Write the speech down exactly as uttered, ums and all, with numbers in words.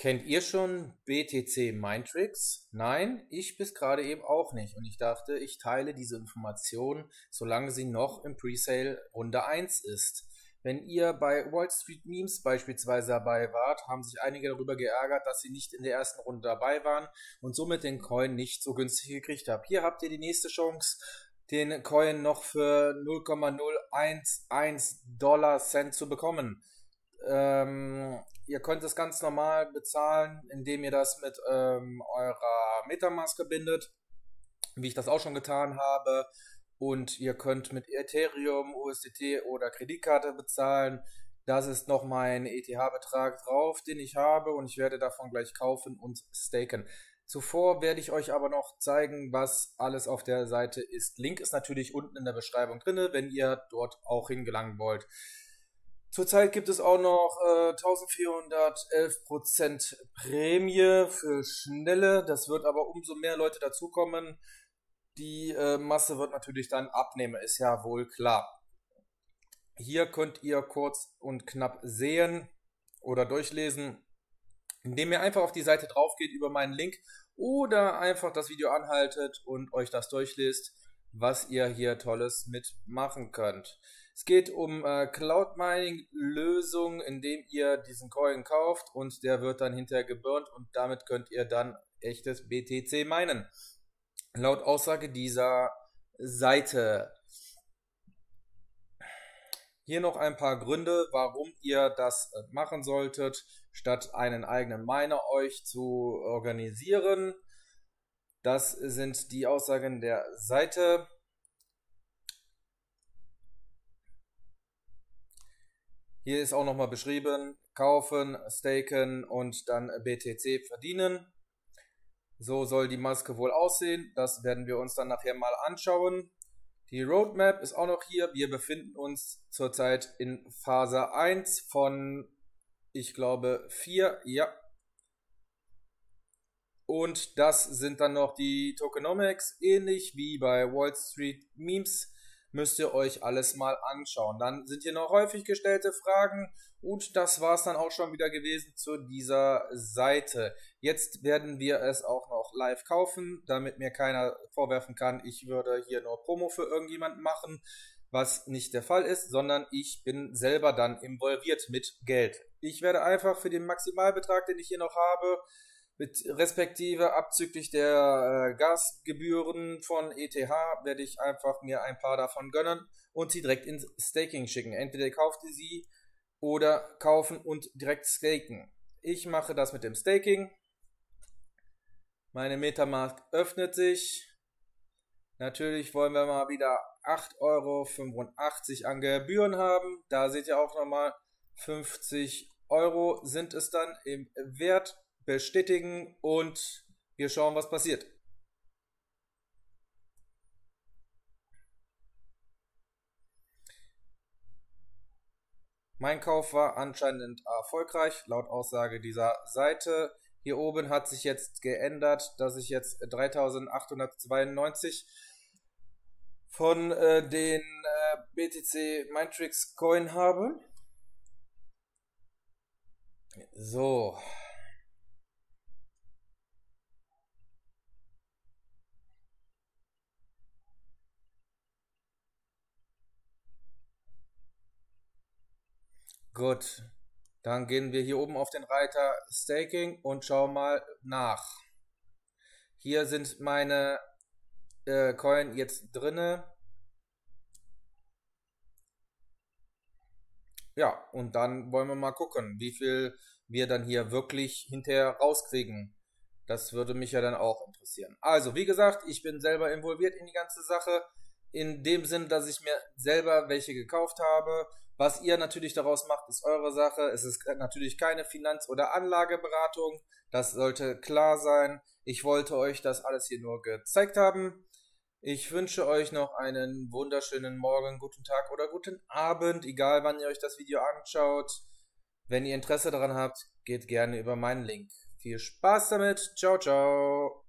Kennt ihr schon B T C Mindtricks? Nein, ich bis gerade eben auch nicht. Und ich dachte, ich teile diese Information, solange sie noch im Presale Runde eins ist. Wenn ihr bei Wall Street Memes beispielsweise dabei wart, haben sich einige darüber geärgert, dass sie nicht in der ersten Runde dabei waren und somit den Coin nicht so günstig gekriegt habt. Hier habt ihr die nächste Chance, den Coin noch für null Komma null eins eins Dollar Cent zu bekommen. Ähm, ihr könnt es ganz normal bezahlen, indem ihr das mit ähm, eurer Metamask verbindet, wie ich das auch schon getan habe. Und ihr könnt mit Ethereum, U S D T oder Kreditkarte bezahlen. Das ist noch mein E T H-Betrag drauf, den ich habe, und ich werde davon gleich kaufen und staken. Zuvor werde ich euch aber noch zeigen, was alles auf der Seite ist. Link ist natürlich unten in der Beschreibung drin, wenn ihr dort auch hingelangen wollt. Zurzeit gibt es auch noch äh, eintausendvierhundertelf Prozent Prämie für Schnelle. Das wird aber umso mehr Leute dazukommen. Die äh, Masse wird natürlich dann abnehmen, ist ja wohl klar. Hier könnt ihr kurz und knapp sehen oder durchlesen, indem ihr einfach auf die Seite drauf geht über meinen Link oder einfach das Video anhaltet und euch das durchlest, was ihr hier Tolles mitmachen könnt. Es geht um äh, Cloud Mining Lösung, indem ihr diesen Coin kauft und der wird dann hinterher geburnt und damit könnt ihr dann echtes B T C minen. Laut Aussage dieser Seite. Hier noch ein paar Gründe, warum ihr das machen solltet, statt einen eigenen Miner euch zu organisieren. Das sind die Aussagen der Seite. Hier ist auch nochmal beschrieben, kaufen, staken und dann B T C verdienen. So soll die Maske wohl aussehen. Das werden wir uns dann nachher mal anschauen. Die Roadmap ist auch noch hier. Wir befinden uns zurzeit in Phase eins von, ich glaube, vier. Ja. Und das sind dann noch die Tokenomics. Ähnlich wie bei Wall Street Memes müsst ihr euch alles mal anschauen. Dann sind hier noch häufig gestellte Fragen und das war es dann auch schon wieder gewesen zu dieser Seite. Jetzt werden wir es auch noch live kaufen, damit mir keiner vorwerfen kann, ich würde hier nur Promo für irgendjemanden machen, was nicht der Fall ist, sondern ich bin selber dann involviert mit Geld. Ich werde einfach für den Maximalbetrag, den ich hier noch habe, mit respektive abzüglich der äh, Gasgebühren von E T H werde ich einfach mir ein paar davon gönnen und sie direkt ins Staking schicken. Entweder kauft ihr sie oder kaufen und direkt staken. Ich mache das mit dem Staking. Meine Metamask öffnet sich. Natürlich wollen wir mal wieder acht Euro fünfundachtzig an Gebühren haben. Da seht ihr auch nochmal fünfzig Euro sind es dann im Wert. Bestätigen und wir schauen, was passiert. Mein Kauf war anscheinend erfolgreich, laut Aussage dieser Seite. Hier oben hat sich jetzt geändert, dass ich jetzt dreitausendachthundertzweiundneunzig von äh, den äh, B T C Mindtricks Coin habe. So. Gut, dann gehen wir hier oben auf den Reiter Staking und schauen mal nach. Hier sind meine äh, Coin jetzt drinne. Ja, und dann wollen wir mal gucken, wie viel wir dann hier wirklich hinterher rauskriegen. Das würde mich ja dann auch interessieren. Also, wie gesagt, ich bin selber involviert in die ganze Sache. In dem Sinn, dass ich mir selber welche gekauft habe. Was ihr natürlich daraus macht, ist eure Sache. Es ist natürlich keine Finanz- oder Anlageberatung. Das sollte klar sein. Ich wollte euch das alles hier nur gezeigt haben. Ich wünsche euch noch einen wunderschönen Morgen, guten Tag oder guten Abend, egal wann ihr euch das Video anschaut. Wenn ihr Interesse daran habt, geht gerne über meinen Link. Viel Spaß damit. Ciao, ciao.